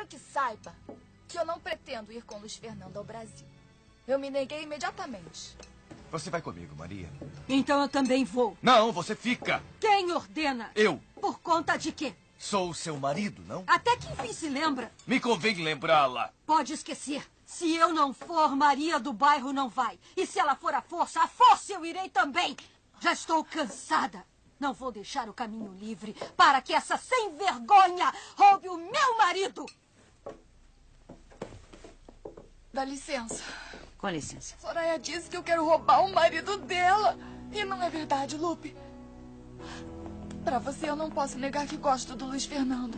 quero que saiba que eu não pretendo ir com Luiz Fernando ao Brasil. Eu me neguei imediatamente. Você vai comigo, Maria. Então eu também vou. Não, você fica. Quem ordena? Eu. Por conta de quê? Sou seu marido, não? Até que enfim se lembra. Me convém lembrá-la. Pode esquecer. Se eu não for, Maria do Bairro não vai. E se ela for à força eu irei também. Já estou cansada. Não vou deixar o caminho livre para que essa sem vergonha roube o meu marido. Dá licença. Com licença. Soraya disse que eu quero roubar o marido dela. E não é verdade, Lupe. Pra você, eu não posso negar que gosto do Luiz Fernando.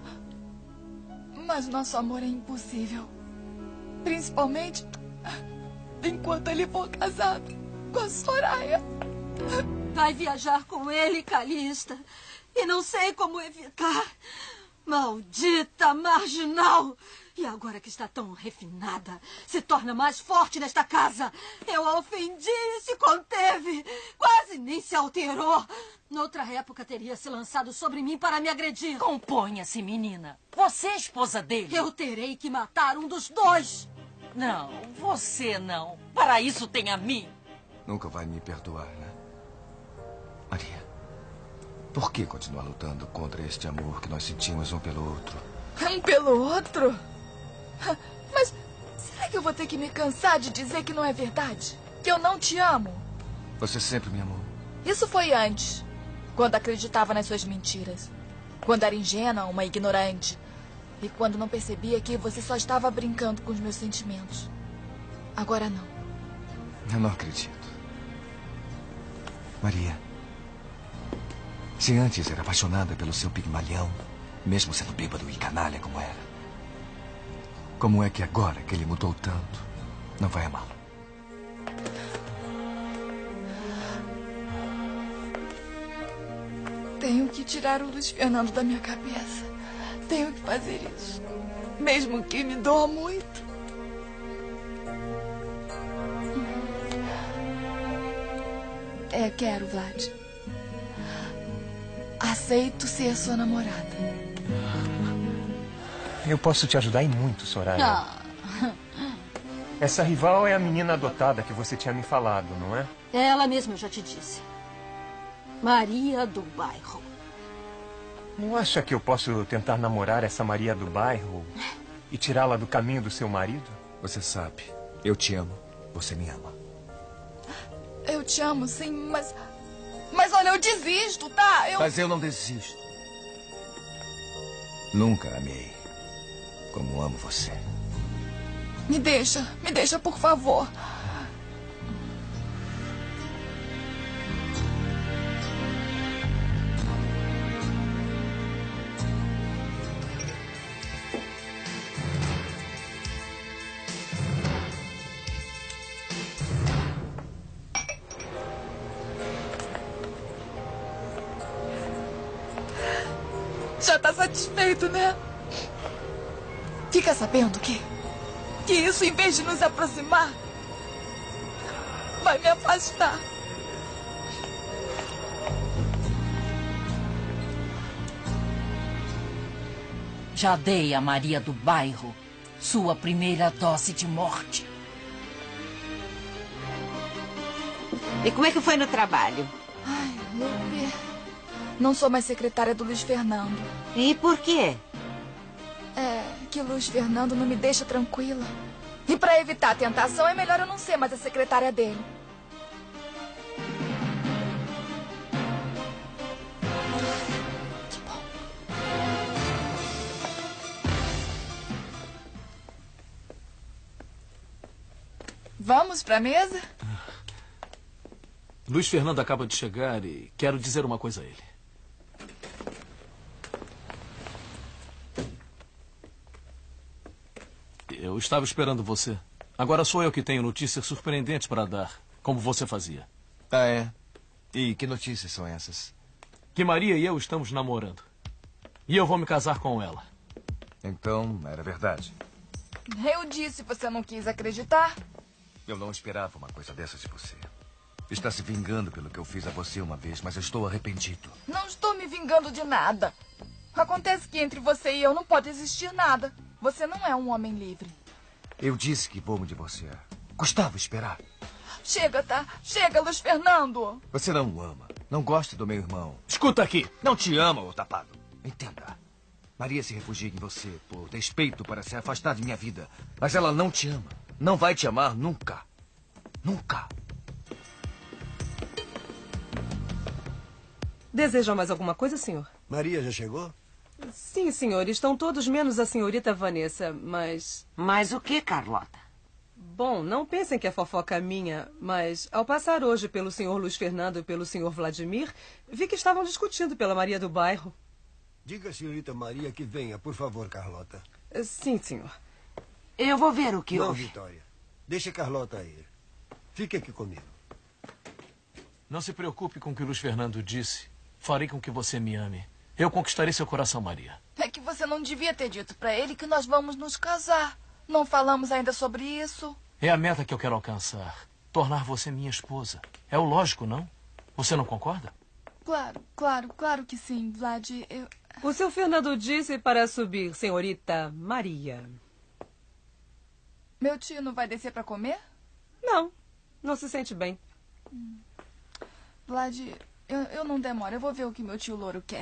Mas nosso amor é impossível. Principalmente enquanto ele for casado com a Soraya. Vai viajar com ele, Calista. E não sei como evitar. Maldita marginal. E agora que está tão refinada, se torna mais forte nesta casa. Eu a ofendi e se conteve. Quase nem se alterou. Noutra época teria se lançado sobre mim para me agredir. Componha-se, menina. Você é esposa dele. Eu terei que matar um dos dois. Não, você não. Para isso tem a mim. Nunca vai me perdoar, né? Maria, por que continuar lutando contra este amor que nós sentimos um pelo outro? Um pelo outro? Mas será que eu vou ter que me cansar de dizer que não é verdade? Que eu não te amo? Você sempre me amou. Isso foi antes, quando acreditava nas suas mentiras. Quando era ingênua, uma ignorante. E quando não percebia que você só estava brincando com os meus sentimentos. Agora não. Eu não acredito. Maria, se antes era apaixonada pelo seu pigmalhão, mesmo sendo bêbado e canalha como era, como é que agora que ele mudou tanto, não vai amá-lo? Tenho que tirar o Luiz Fernando da minha cabeça. Tenho que fazer isso. Mesmo que me doa muito. Quero, Vlad. Aceito ser sua namorada. Eu posso te ajudar em muito, Soraya. Ah. Essa rival é a menina adotada que você tinha me falado, não é? Ela mesma, eu já te disse. Maria do Bairro. Não acha que eu posso tentar namorar essa Maria do Bairro e tirá-la do caminho do seu marido? Você sabe, eu te amo, você me ama. Eu te amo, sim, mas olha, eu desisto, tá? Mas eu não desisto. Nunca amei como amo você. Me deixa, por favor. Já tá satisfeito, né? Fica sabendo que isso, em vez de nos aproximar, vai me afastar. Já dei a Maria do Bairro sua primeira dose de morte. E como é que foi no trabalho? Ai, Lupe, não sou mais secretária do Luiz Fernando. E por quê? Que o Luiz Fernando não me deixa tranquila. E para evitar a tentação, é melhor eu não ser mais a secretária dele. Que bom. Vamos pra mesa? Luiz Fernando acaba de chegar e quero dizer uma coisa a ele. Eu estava esperando você. Agora sou eu que tenho notícias surpreendentes para dar, como você fazia. Ah, é? E que notícias são essas? Que Maria e eu estamos namorando. E eu vou me casar com ela. Então, era verdade. Eu disse, você não quis acreditar. Eu não esperava uma coisa dessas de você. Está se vingando pelo que eu fiz a você uma vez, mas eu estou arrependido. Não estou me vingando de nada. Acontece que entre você e eu não pode existir nada. Você não é um homem livre. Eu disse que vou me divorciar. Custava esperar. Chega, tá? Chega, Luiz Fernando. Você não o ama. Não gosta do meu irmão. Escuta aqui. Não te ama, ô tapado. Entenda. Maria se refugia em você por respeito para se afastar de minha vida. Mas ela não te ama. Não vai te amar nunca. Nunca. Deseja mais alguma coisa, senhor? Maria já chegou? Sim, senhor. Estão todos menos a senhorita Vanessa, mas... Mas o que, Carlota? Bom, não pensem que é fofoca minha, mas ao passar hoje pelo senhor Luiz Fernando e pelo senhor Vladimir, vi que estavam discutindo pela Maria do Bairro. Diga à senhorita Maria que venha, por favor, Carlota. Sim, senhor. Eu vou ver o que Não, houve. Vitória. Deixa Carlota ir. Fique aqui comigo. Não se preocupe com o que o Luiz Fernando disse. Farei com que você me ame. Eu conquistarei seu coração, Maria. É que você não devia ter dito pra ele que nós vamos nos casar. Não falamos ainda sobre isso. É a meta que eu quero alcançar. Tornar você minha esposa. É o lógico, não? Você não concorda? Claro que sim, Vlad. O seu Fernando disse para subir, senhorita Maria. Meu tio não vai descer pra comer? Não, não se sente bem. Vlad, eu não demoro. Eu vou ver o que meu tio Louro quer.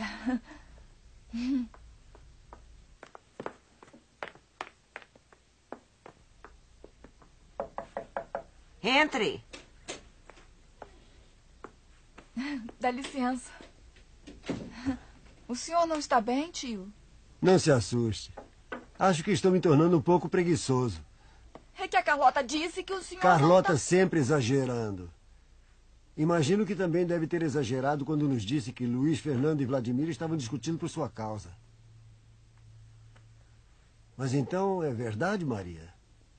Entre. Dá licença. O senhor não está bem, tio? Não se assuste. Acho que estou me tornando um pouco preguiçoso. É que a Carlota disse que o senhor Carlota não tá... sempre exagerando. Imagino que também deve ter exagerado quando nos disse que Luiz Fernando e Vladimir estavam discutindo por sua causa. Mas então é verdade, Maria?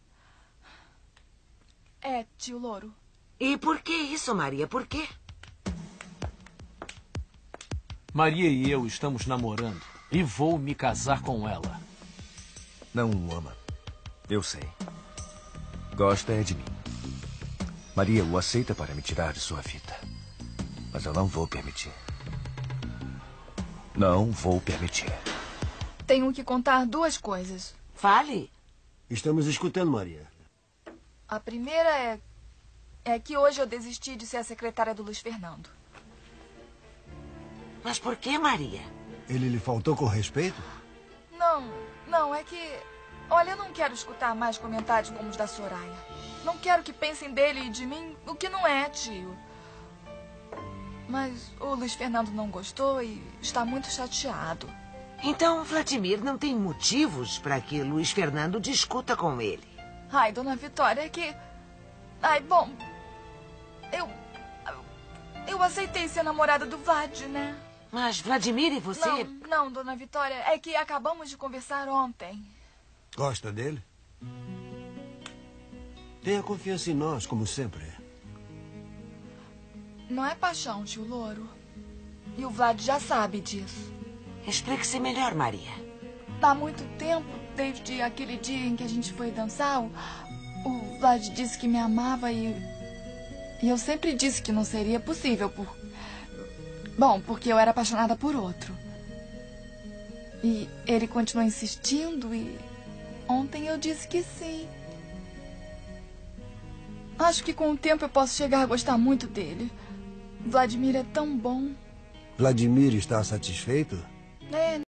É, tio Louro. E por que isso, Maria? Por quê? Maria e eu estamos namorando. E vou me casar com ela. Não o ama. Eu sei. Gosta é de mim. Maria o aceita para me tirar de sua vida. Mas eu não vou permitir. Não vou permitir. Tenho que contar duas coisas. Fale. Estamos escutando, Maria. A primeira é que hoje eu desisti de ser a secretária do Luiz Fernando. Mas por que, Maria? Ele lhe faltou com respeito? Não, é que... Olha, eu não quero escutar mais comentários como os da Soraya. Não quero que pensem dele e de mim o que não é, tio. Mas o Luiz Fernando não gostou e está muito chateado. Então, Vladimir não tem motivos para que Luiz Fernando discuta com ele. Ai, dona Vitória, é que... Ai, bom... Eu aceitei ser namorada do Vlad, né? Mas Vladimir e você... Não, dona Vitória, é que acabamos de conversar ontem. Gosta dele? Tenha confiança em nós, como sempre. Não é paixão, tio Louro. E o Vlad já sabe disso. Explique-se melhor, Maria. Há muito tempo, desde aquele dia em que a gente foi dançar, o Vlad disse que me amava e eu sempre disse que não seria possível Bom, porque eu era apaixonada por outro. E ele continuou insistindo e ontem eu disse que sim. Acho que com o tempo eu posso chegar a gostar muito dele. Vladimir é tão bom. Vladimir está satisfeito? É,